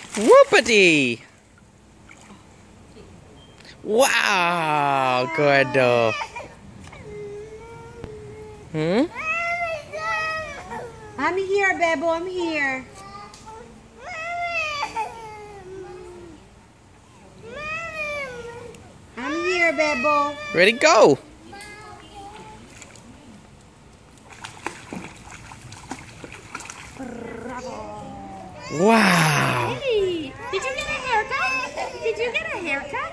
Whoopity! Wow, good dog. I'm here, Bebo. I'm here. I'm here, Bebo. Ready, go! Wow! Hey, did you get a haircut? Did you get a haircut?